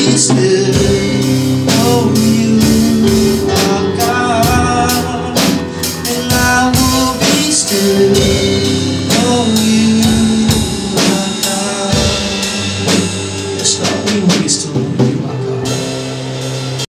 be still. Oh, you are God, and I will be still. Oh, you are God. Yes, Lord, we will be still.